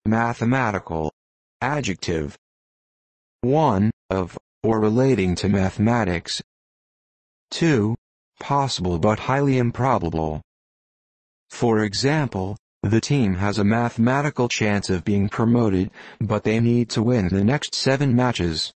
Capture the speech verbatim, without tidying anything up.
Mathematical. Adjective. one. Of, or relating to mathematics. two. Possible but highly improbable. For example, the team has a mathematical chance of being promoted, but they need to win the next seven matches.